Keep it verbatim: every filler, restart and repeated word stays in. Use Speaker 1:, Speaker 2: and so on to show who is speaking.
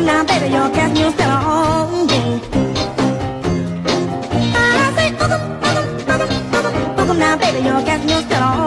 Speaker 1: 'em now, baby, you're casting your spell on me. I say, book 'em, book 'em, book 'em, book 'em, book 'em now, baby, you're casting your spell on me.